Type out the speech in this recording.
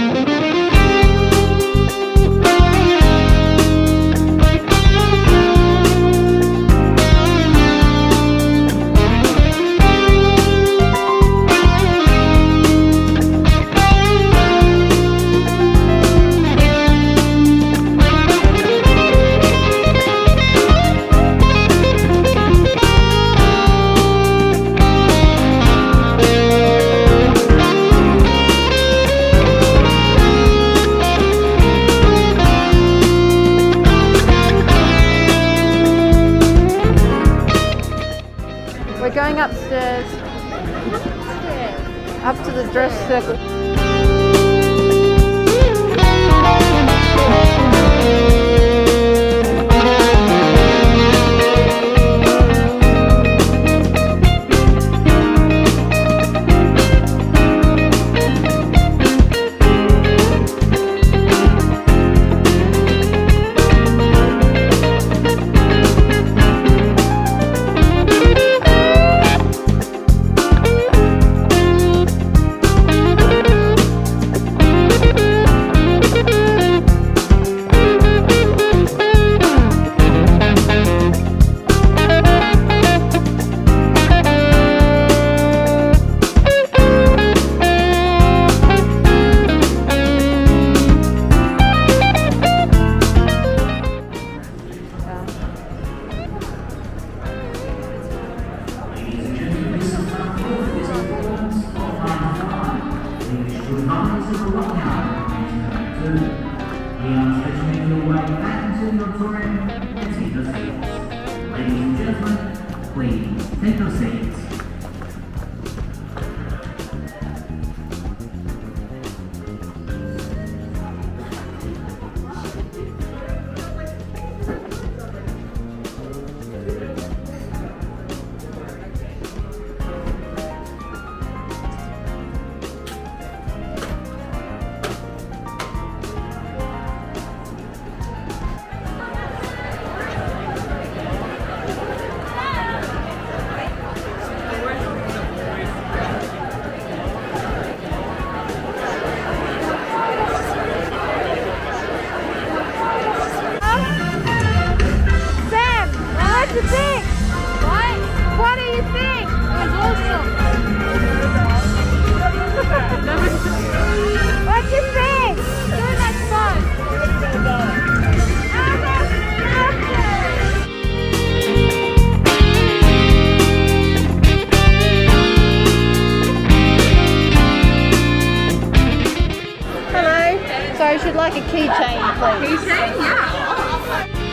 We're going upstairs, up to the dress circle. Ladies and gentlemen, please take your seats. What do you think? What do you think? It was awesome. What do you think? Doing that fun. Hello. So I should like a keychain, please. Keychain? Yeah.